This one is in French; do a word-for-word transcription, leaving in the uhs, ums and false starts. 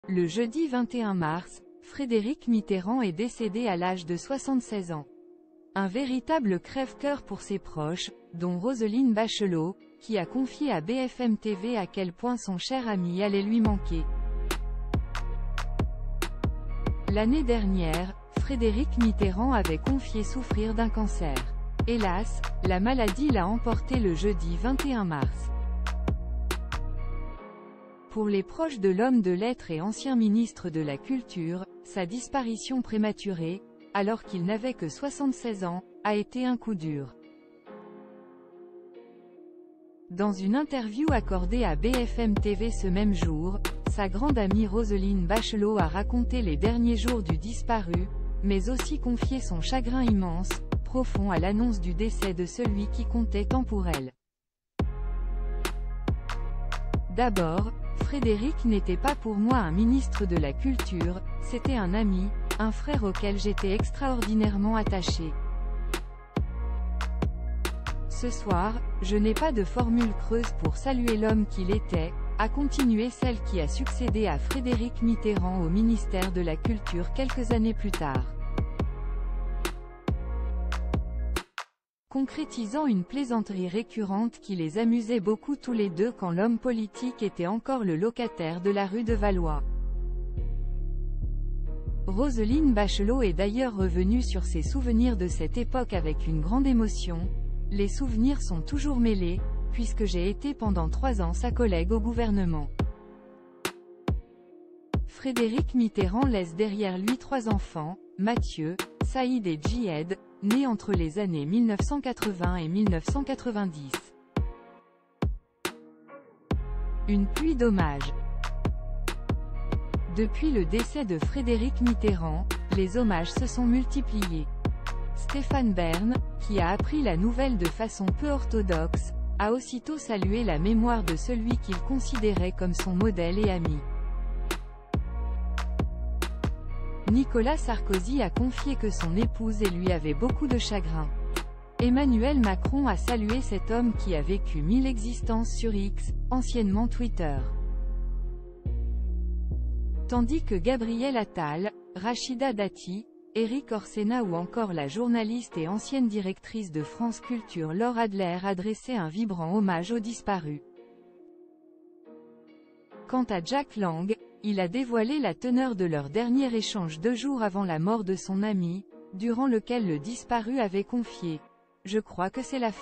Le jeudi vingt et un mars, Frédéric Mitterrand est décédé à l'âge de soixante-seize ans. Un véritable crève-cœur pour ses proches, dont Roselyne Bachelot, qui a confié à B F M T V à quel point son cher ami allait lui manquer. L'année dernière, Frédéric Mitterrand avait confié souffrir d'un cancer. Hélas, la maladie l'a emporté le jeudi vingt et un mars. Pour les proches de l'homme de lettres et ancien ministre de la Culture, sa disparition prématurée, alors qu'il n'avait que soixante-seize ans, a été un coup dur. Dans une interview accordée à B F M T V ce même jour, sa grande amie Roselyne Bachelot a raconté les derniers jours du disparu, mais aussi confié son chagrin immense, profond à l'annonce du décès de celui qui comptait tant pour elle. D'abord, Frédéric n'était pas pour moi un ministre de la Culture, c'était un ami, un frère auquel j'étais extraordinairement attaché. Ce soir, je n'ai pas de formule creuse pour saluer l'homme qu'il était, a continué celle qui a succédé à Frédéric Mitterrand au ministère de la Culture quelques années plus tard. Concrétisant une plaisanterie récurrente qui les amusait beaucoup tous les deux quand l'homme politique était encore le locataire de la rue de Valois. Roselyne Bachelot est d'ailleurs revenue sur ses souvenirs de cette époque avec une grande émotion. Les souvenirs sont toujours mêlés, puisque j'ai été pendant trois ans sa collègue au gouvernement. Frédéric Mitterrand laisse derrière lui trois enfants, Mathieu, Saïd et Djihad, nés entre les années mille neuf cent quatre-vingts et mille neuf cent quatre-vingt-dix. Une pluie d'hommages. Depuis le décès de Frédéric Mitterrand, les hommages se sont multipliés. Stéphane Bern, qui a appris la nouvelle de façon peu orthodoxe, a aussitôt salué la mémoire de celui qu'il considérait comme son modèle et ami. Nicolas Sarkozy a confié que son épouse et lui avaient beaucoup de chagrin. Emmanuel Macron a salué cet homme qui a vécu mille existences sur X, anciennement Twitter. Tandis que Gabriel Attal, Rachida Dati, Éric Orsena ou encore la journaliste et ancienne directrice de France Culture Laure Adler adressaient un vibrant hommage aux disparus. Quant à Jack Lang, il a dévoilé la teneur de leur dernier échange deux jours avant la mort de son ami, durant lequel le disparu avait confié « Je crois que c'est la fin ».